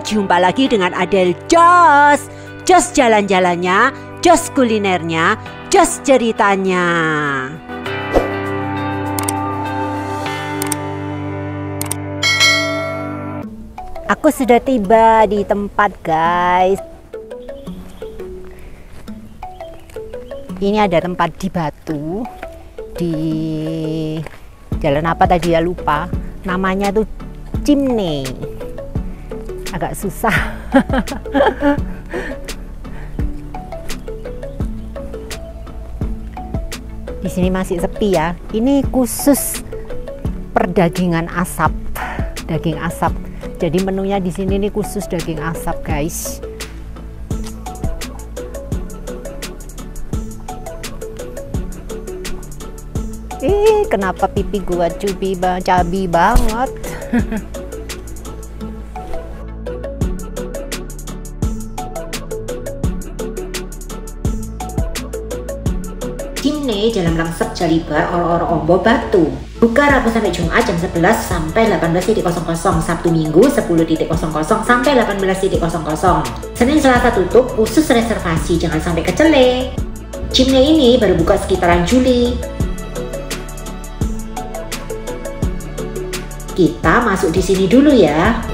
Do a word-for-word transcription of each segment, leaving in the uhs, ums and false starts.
jumpa lagi dengan Adele Jos. Jos jalan-jalannya, jos kulinernya, jos ceritanya. Aku sudah tiba di tempat, guys. Ini ada tempat di Batu, di jalan apa tadi ya, lupa. Namanya tuh Chimney. Agak susah. Di sini masih sepi ya. Ini khusus perdagingan asap, daging asap. Jadi menunya di sini nih khusus daging asap, guys. Ih, kenapa pipi gua cubi cabi banget? Chimney Jalan Langsep Jalibar Oro-Oro Ombo Batu. Buka Rabu sampai Jumat jam sebelas sampai delapan belas nol nol, Sabtu Minggu sepuluh nol nol sampai delapan belas nol nol. Senin Selasa tutup khusus reservasi, jangan sampai kecele. Chimney ini baru buka sekitaran Juli. Kita masuk di sini dulu ya.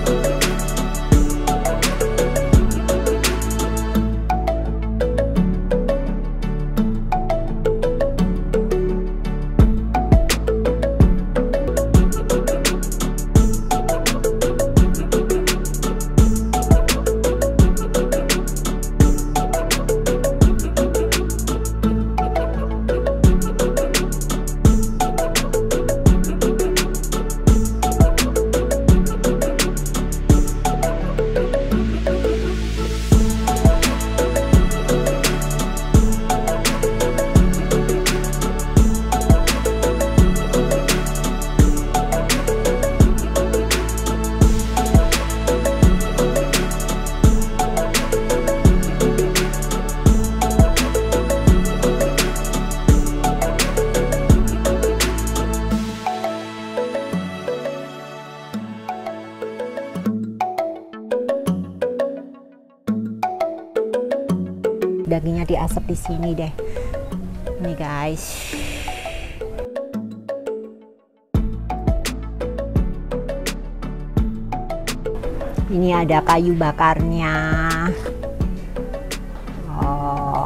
Dagingnya diasap di sini deh. Nih, guys. Ini ada kayu bakarnya. Oh.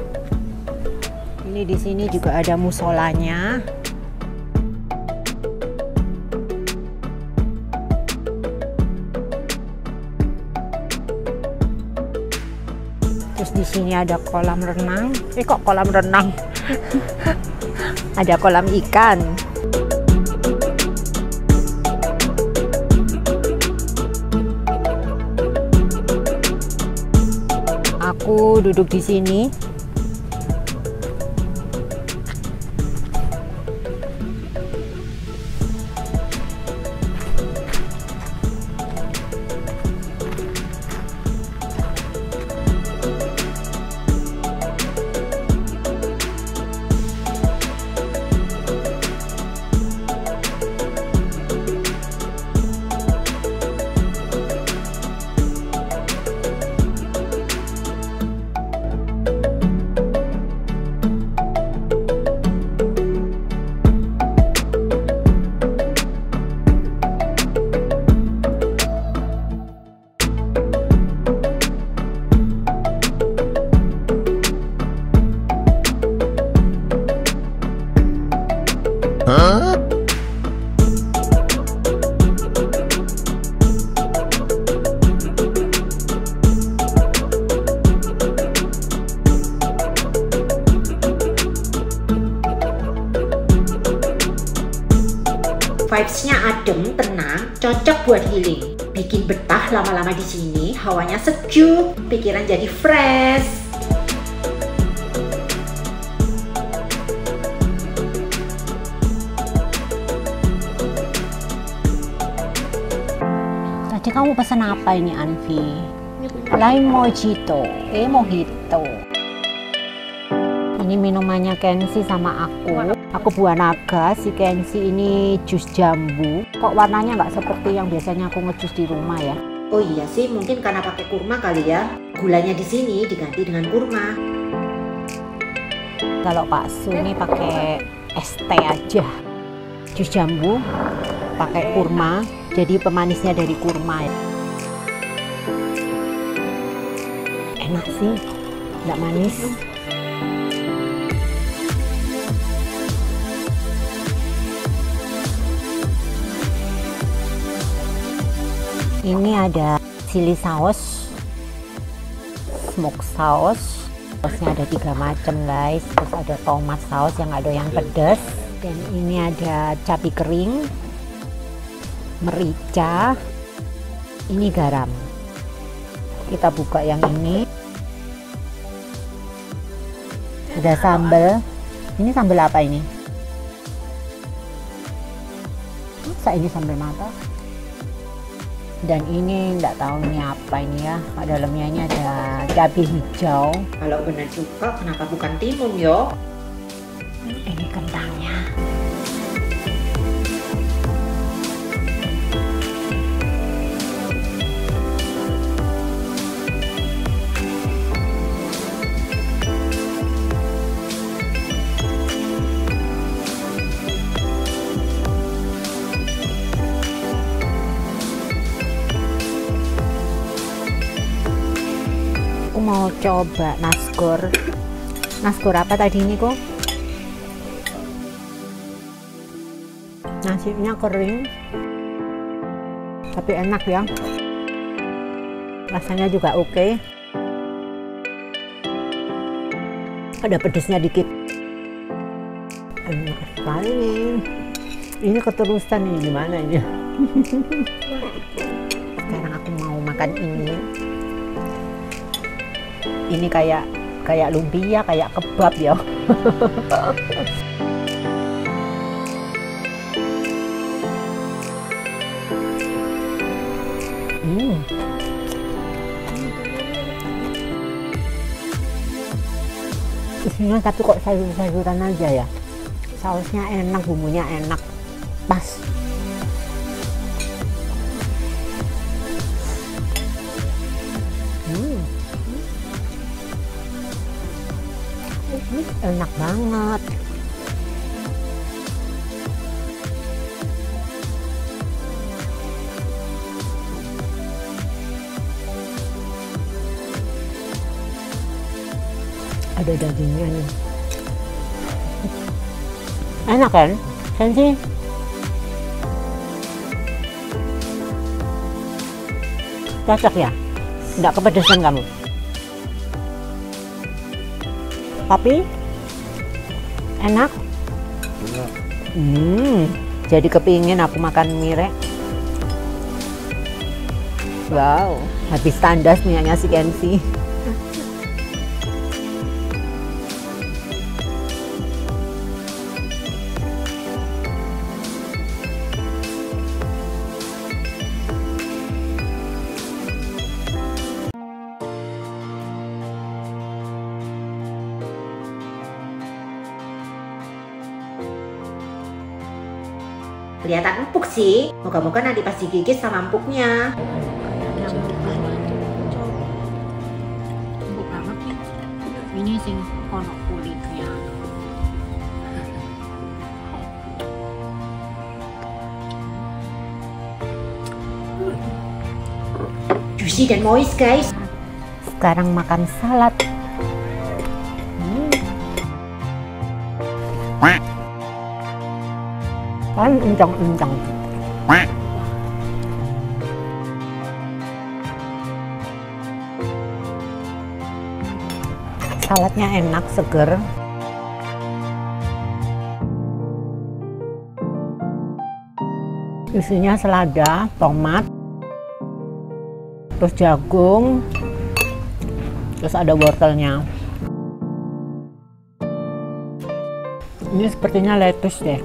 Ini di sini juga ada musolanya. Terus di sini ada kolam renang. Eh kok kolam renang? Ada kolam ikan. Aku duduk di sini. Huh? Vibes-nya adem, tenang, cocok buat healing. Bikin betah lama-lama di sini, hawanya sejuk, pikiran jadi fresh. Tadi kamu pesan apa ini, Anvi? Lime mojito, eh mojito. Ini minumannya Kenzi sama aku. Aku buah naga, si Kenzi ini jus jambu. Kok warnanya nggak seperti yang biasanya aku ngejus di rumah ya? Oh iya sih, mungkin karena pakai kurma kali ya. Gulanya di sini diganti dengan kurma. Kalau Pak Su ini pakai es teh aja. Jus jambu pakai kurma, jadi pemanisnya dari kurma. Enak sih, nggak manis. Ini ada chili sauce, smoke sauce, sausnya ada tiga macam guys. Terus ada tomat saus yang ada yang pedas, dan ini ada cabai kering, merica, ini garam. Kita buka yang ini. Ada sambal. Ini sambal apa ini? Masa ini sambal mata? Dan ini nggak tahu ini apa ini ya. Dalamnya ini ada cabai hijau. Kalau benar suka, kenapa bukan timun yo? Ini kentangnya. Aku mau coba nasgor. Nasgor apa tadi ini kok? Nasinya kering, tapi enak ya. Rasanya juga oke. Ada pedesnya dikit. Enak sekali nih. Ini keterusan nih, gimana ini? Sekarang aku mau makan ini. Ini kayak kayak lumpia, kayak kebab ya. hmm. Isinya tapi kok sayur-sayuran aja ya. Sausnya enak, bumbunya enak, pas. Hmm. Enak banget. Ada dagingnya nih. Enak kan? Sensi? Cocok ya? Nggak kepedesan kamu? Tapi enak. Enak. Hmm, jadi kepingin aku makan mie. Wow, habis tandas minyaknya si Kenzi. Kelihatan empuk sih. Moga-moga nanti pas digigit sama empuknya. Empuk banget nih. Ini sing kono kulitnya. Juicy dan moist guys. Sekarang makan salad. Hmm. Kan encang-encang. Saladnya enak, seger. Isinya selada, tomat, terus jagung, terus ada wortelnya. Ini sepertinya lettuce deh.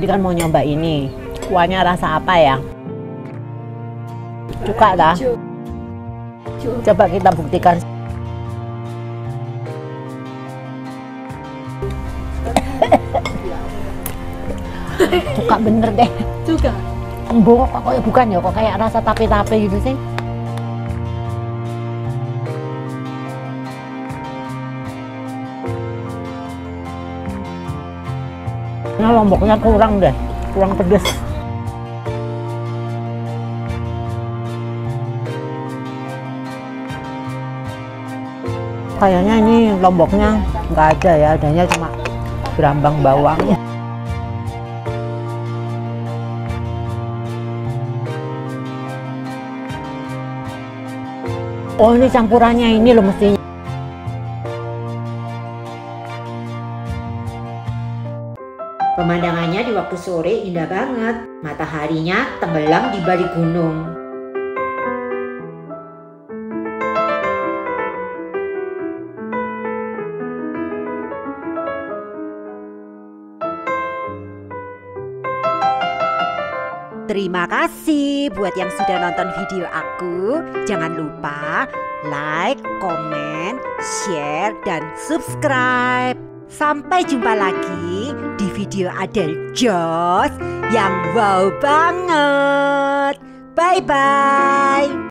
Jadi kan mau nyoba ini. Kuahnya rasa apa ya? Cuka dah. Coba kita buktikan. Cuka bener deh. Cuka. Embung kok kayak bukan ya, kok kayak rasa tape-tape gitu sih. Nah, lomboknya kurang deh, kurang pedes. Kayaknya ini lomboknya nggak ada ya, adanya cuma berambang bawang. Oh, ini campurannya ini loh mestinya. Pemandangannya di waktu sore indah banget. Mataharinya tenggelam di balik gunung. Terima kasih buat yang sudah nonton video aku. Jangan lupa like, komen, share, dan subscribe. Sampai jumpa lagi di video Adele Joss yang wow banget. Bye-bye.